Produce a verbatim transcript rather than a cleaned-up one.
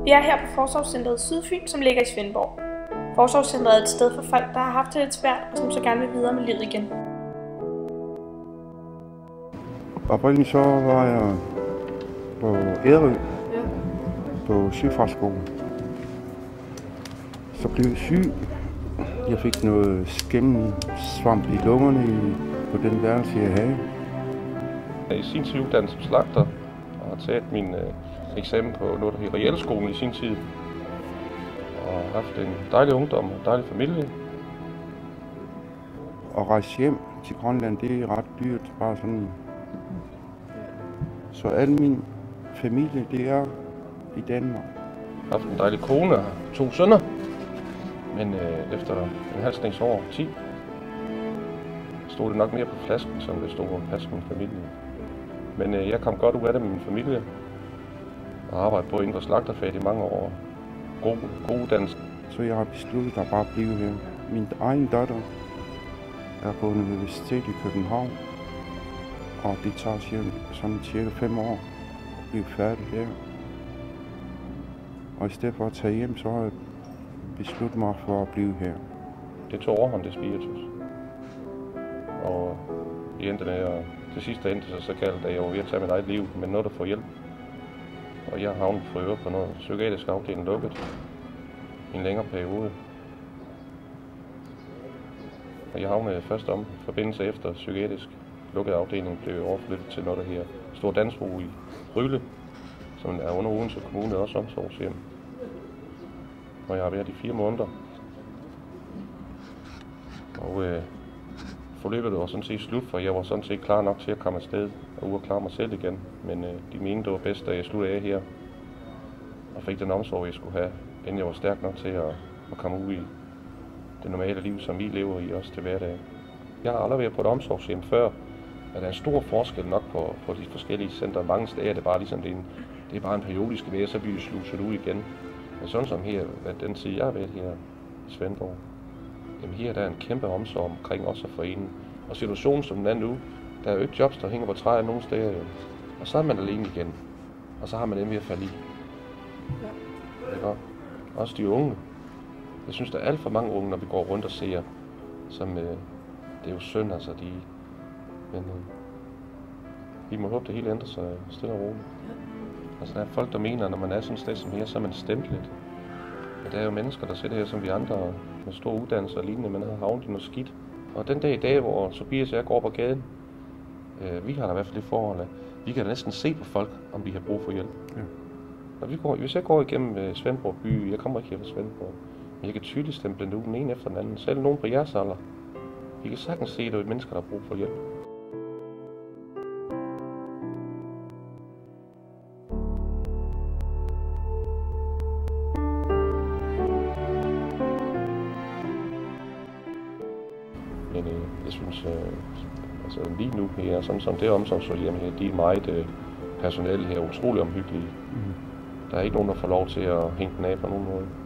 Vi er her på Forsorgscentret Sydfyn, som ligger i Svendborg. Forsorgscentret er et sted for folk, der har haft det lidt svært, og som så gerne vil videre med livet igen. Oprindeligt så var jeg på Ærø, ja. på sygefraskolen. Så blev jeg syg. Jeg fik noget skæmmesvamp i lungerne i, på den værelse, jeg havde. I sin tid uddannet som slagter og har taget min øh, eksamen på noget, der hedder Realskolen i sin tid. Og har haft en dejlig ungdom og en dejlig familie. At rejse hjem til Grønland, det er ret dyrt, bare sådan. Så al min familie, det er i Danmark. Jeg har haft en dejlig kone og to sønner. Men øh, efter en halv snes år, ti, stod det nok mere på flasken, som det stod at passe min familie. Men øh, jeg kom godt ud af det med min familie, og har arbejdet på inden for slagterfaget i mange år. God, god uddannelse. Så jeg har besluttet at bare blive her. Min egen datter er på universitetet i København, og det tager cirka, sådan cirka fem år at blive færdig der. Og i stedet for at tage hjem, så har jeg besluttet mig for at blive her. Det tog overhånd, det spiritus. Og i endte med, og til sidst endte sig så kaldt, at jeg var ved at tage mit eget liv, men noget at få hjælp. Og jeg havnede for øvrigt på noget psykiatrisk afdeling lukket i en længere periode. Og jeg havnede først om forbindelse efter psykiatrisk lukket afdeling blev overflyttet til noget, der her Stor Dansro i Ryle, som er under Odense Kommune, også omsorgshjem. Og jeg har været i fire måneder. Og øh, forløbet var sådan set slut, for jeg var sådan set klar nok til at komme afsted og ud og klare mig selv igen. Men øh, de mente, det var bedst, at jeg sluttede af her og fik den omsorg, jeg skulle have, inden jeg var stærk nok til at, at komme ud i det normale liv, som vi lever i også til hverdag. Jeg har aldrig været på et omsorgshjem før, at der er en stor forskel nok på, på de forskellige centre. Mange steder er det bare ligesom, det er, en, det er bare en periodisk væg, så bliver vi sluset ud igen. Men sådan som her, at den tid jeg har været her i Svendborg, jamen her der er en kæmpe omsorg omkring os og foreningen. Og situationen som den er nu, der er jo ikke jobs, der hænger på træer nogen steder jo. Og så er man alene igen. Og så har man dem ved at falde i. Ja. Ikke? Også de unge. Jeg synes, der er alt for mange unge, når vi går rundt og ser, som øh, det er jo synd, altså de... Men øh, vi må håbe, det hele ændrer sig stille og roligt. Altså der er folk, der mener, at når man er sådan et sted som her, så er man stemplet. Men der er jo mennesker, der sidder her som vi andre med stor uddannelse og lignende, men har havnet i noget skidt. Og den dag i dag, hvor Tobias og jeg går på gaden, øh, vi har da i hvert fald det forhold, at vi kan da næsten se på folk, om de har brug for hjælp. Ja. Når vi går, hvis jeg går igennem øh, Svendborg by, jeg kommer ikke her fra Svendborg, men jeg kan tydeligt stemple nu den ene efter den anden. Selv nogen på jeres alder. Vi kan sagtens se, at det er mennesker, der har brug for hjælp. Men øh, jeg synes, øh, altså lige nu her, sådan som det omsorgshjem her, de er meget øh, personale her, utrolig omhyggelige. Mm. Der er ikke nogen, der får lov til at hænge den af på nogen måde.